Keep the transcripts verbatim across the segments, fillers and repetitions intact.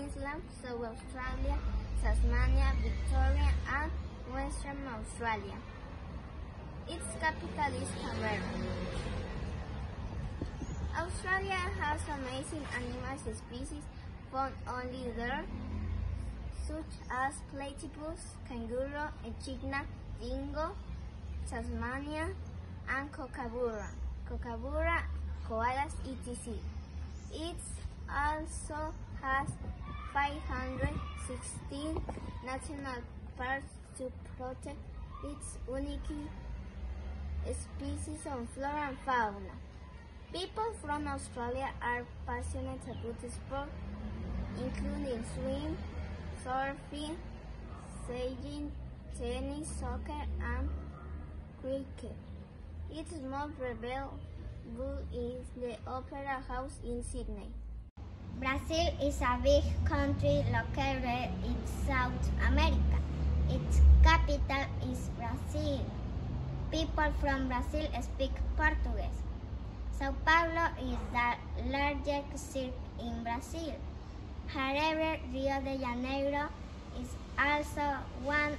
Queensland, South Australia, Tasmania, Victoria, and Western Australia. Its capital is Canberra. Australia has amazing animal species found only there, such as platypus, kangaroo, echidna, dingo, Tasmania, and kookaburra, kookaburra, koalas, et cetera. It also has five hundred sixteen national parks to protect its unique species of flora and fauna. People from Australia are passionate about sport, including swim, surfing, sailing, tennis, soccer, and cricket. Its most available is the Opera House in Sydney. Brazil is a big country located in South America. Its capital is Brazil. People from Brazil speak Portuguese. São Paulo is the largest city in Brazil. However, Rio de Janeiro is also one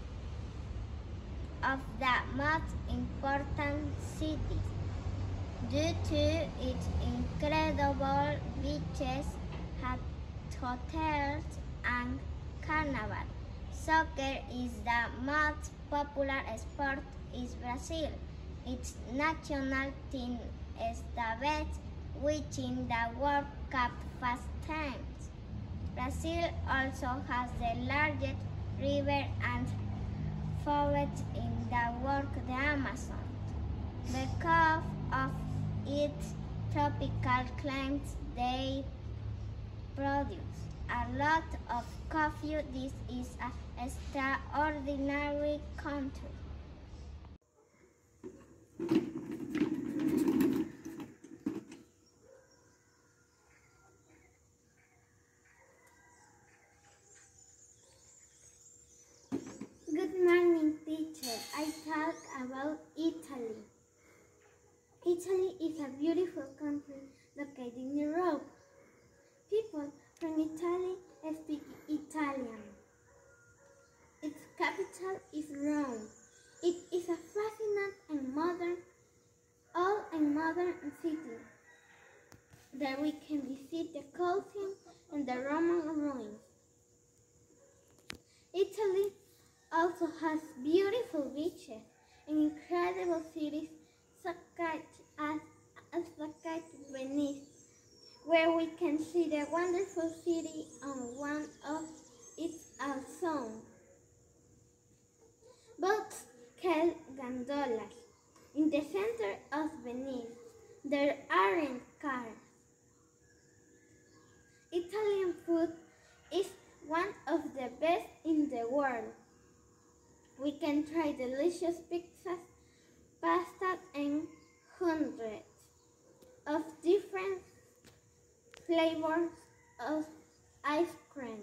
of the most important cities due to its incredible beaches, hotels, and carnival. Soccer is the most popular sport in Brazil. Its national team is the best, winning the World Cup five times. Brazil also has the largest river and forest in the world, the Amazon. Because of its tropical climate, they produce a lot of coffee. This is an extraordinary country. Good morning, teacher. I talk about Italy. Italy is a beautiful country located in Europe. People from Italy speak Italian. Its capital is Rome. It is a fascinating and modern, old and modern city. There we can visit the Colosseum and the Roman ruins. Italy also has beautiful beaches and incredible cities such as, as Venice, where we can see the wonderful city on one of its own. Boats called gondolas. In the center of Venice, there aren't cars. Italian food is one of the best in the world. We can try delicious pizzas, pasta, and hundreds of different flavors of ice cream.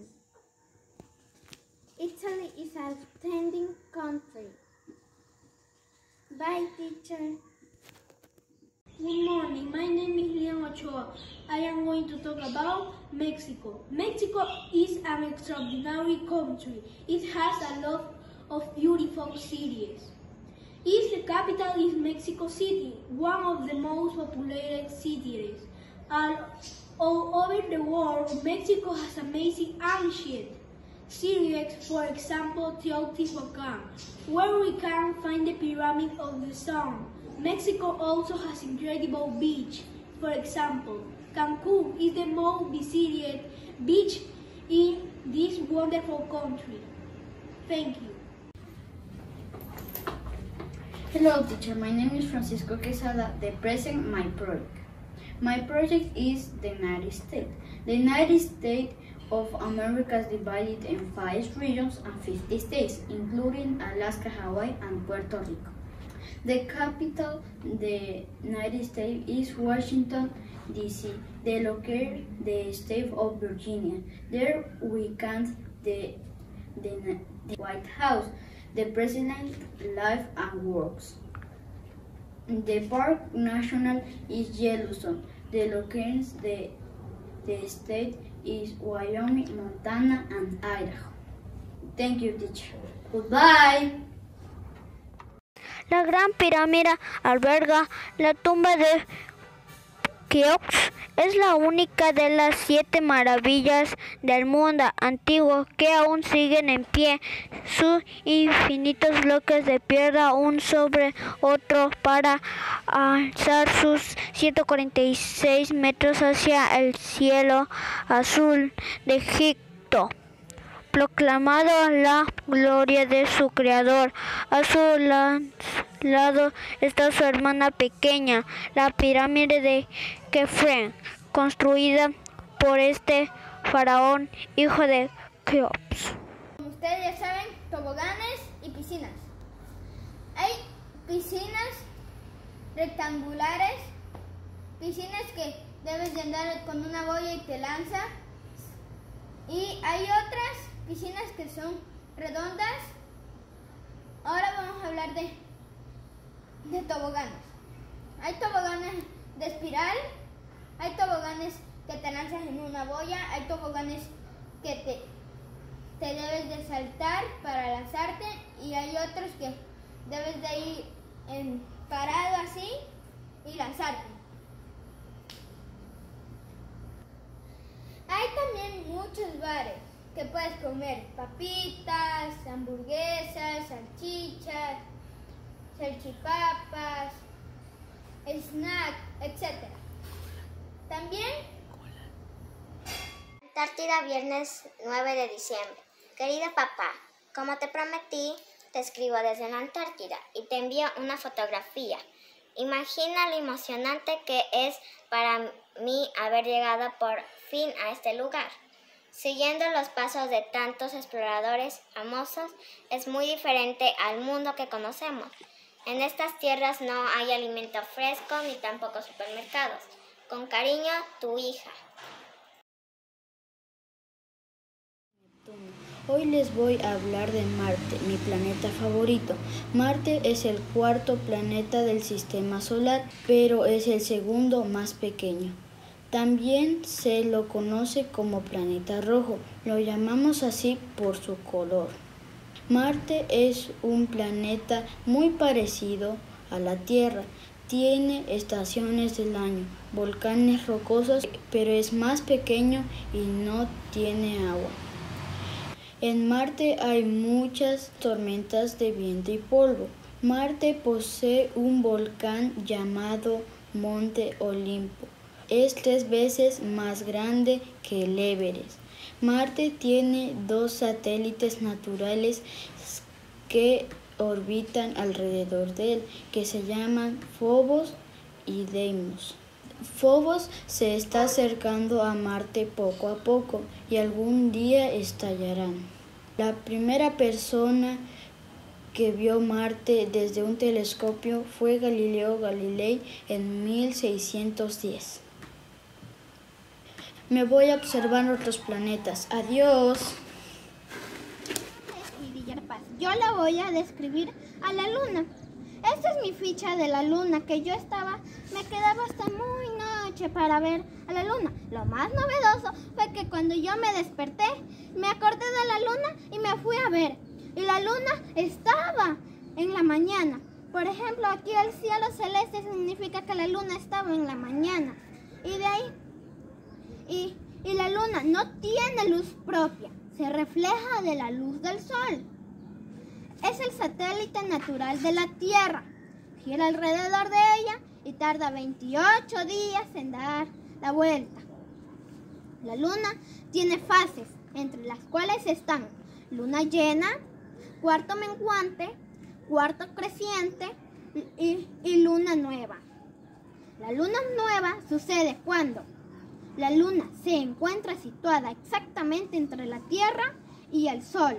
Italy is an outstanding country. Bye, teacher. Good morning, my name is Liam Ochoa. I am going to talk about Mexico. Mexico is an extraordinary country. It has a lot of beautiful cities. Its capital is Mexico City, one of the most populated cities. All, all over the world, Mexico has amazing ancient cities, for example, Teotihuacan, where we can find the Pyramid of the Sun. Mexico also has incredible beach. For example, Cancun is the most visited beach in this wonderful country. Thank you. Hello teacher, my name is Francisco Quesada. The present my project. My project is the United States. The United States of America is divided in five regions and fifty states, including Alaska, Hawaii, and Puerto Rico. The capital of the United States is Washington, D C They locate the state of Virginia. There we can the, the, the White House. The president lives and works. The park national is Yellowstone. The locations the, the state is Wyoming, Montana, and Idaho. Thank you, teacher. Goodbye. La Gran Pirámide alberga la tumba de Keops. Es la única de las siete maravillas del mundo antiguo que aún siguen en pie. Sus infinitos bloques de piedra uno sobre otro para alzar sus ciento cuarenta y seis metros hacia el cielo azul de Egipto, proclamado la gloria de su creador. A su lado está su hermana pequeña, la pirámide de Kefren, construida por este faraón, hijo de Keops. Como ustedes ya saben, toboganes y piscinas. Hay piscinas rectangulares, piscinas que debes de andar con una boya y te lanza. Y hay otras piscinas que son redondas. Ahora vamos a hablar de, de toboganes. Hay toboganes de espiral, hay toboganes que te lanzas en una boya, hay toboganes que te, te debes de saltar para lanzarte y hay otros que debes de ir en parado así y lanzarte. Hay también muchos bares que puedes comer papitas, hamburguesas, salchichas, salchipapas, snack, etcétera. También Antártida, viernes nueve de diciembre. Querido papá, como te prometí, te escribo desde la Antártida y te envío una fotografía. Imagina lo emocionante que es para mí haber llegado por fin a este lugar. Siguiendo los pasos de tantos exploradores famosos, es muy diferente al mundo que conocemos. En estas tierras no hay alimento fresco ni tampoco supermercados. Con cariño, tu hija. Hoy les voy a hablar de Marte, mi planeta favorito. Marte es el cuarto planeta del sistema solar, pero es el segundo más pequeño. También se lo conoce como planeta rojo, lo llamamos así por su color. Marte es un planeta muy parecido a la Tierra. Tiene estaciones del año, volcanes rocosos, pero es más pequeño y no tiene agua. En Marte hay muchas tormentas de viento y polvo. Marte posee un volcán llamado Monte Olimpo. Es tres veces más grande que el Everest. Marte tiene dos satélites naturales que orbitan alrededor de él, que se llaman Phobos y Deimos. Phobos se está acercando a Marte poco a poco y algún día estallarán. La primera persona que vio Marte desde un telescopio fue Galileo Galilei en mil seiscientos diez. Me voy a observar otros planetas. Adiós. Yo la voy a describir a la luna. Esta es mi ficha de la luna, que yo estaba, me quedaba hasta muy noche para ver a la luna. Lo más novedoso fue que cuando yo me desperté, me acordé de la luna y me fui a ver. Y la luna estaba en la mañana. Por ejemplo, aquí el cielo celeste significa que la luna estaba en la mañana. Y de ahí, y, y la luna no tiene luz propia, se refleja de la luz del sol. Es el satélite natural de la Tierra. Gira alrededor de ella y tarda veintiocho días en dar la vuelta. La luna tiene fases, entre las cuales están luna llena, cuarto menguante, cuarto creciente y, y luna nueva. La luna nueva sucede cuando la luna se encuentra situada exactamente entre la Tierra y el Sol.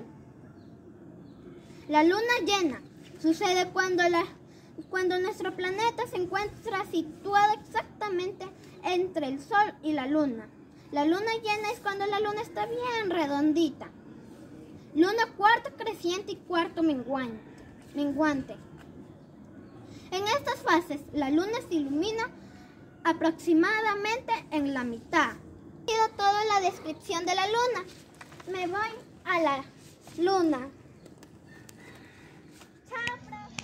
La luna llena sucede cuando, la, cuando nuestro planeta se encuentra situado exactamente entre el Sol y la luna. La luna llena es cuando la luna está bien redondita. Luna cuarto creciente y cuarto menguante. menguante. En estas fases, la luna se ilumina aproximadamente en la mitad. Ha sido toda la descripción de la luna. Me voy a la luna. Chao, profe.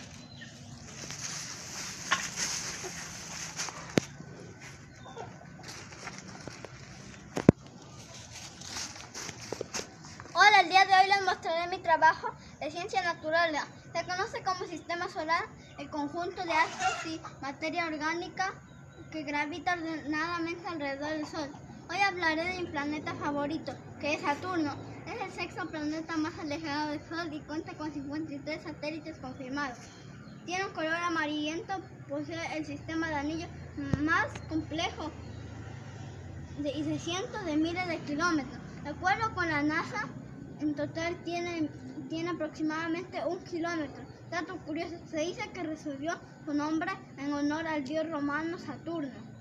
Hola, el día de hoy les mostraré mi trabajo de ciencia natural. Se conoce como sistema solar el conjunto de astros y materia orgánica que gravita ordenadamente alrededor del Sol. Hoy hablaré de mi planeta favorito, que es Saturno. Es el sexto planeta más alejado del Sol y cuenta con cincuenta y tres satélites confirmados. Tiene un color amarillento, posee el sistema de anillos más complejo de, y de cientos de miles de kilómetros. De acuerdo con la NASA, en total tiene, tiene aproximadamente un kilómetro. Dato curioso, se dice que recibió su nombre en honor al dios romano Saturno.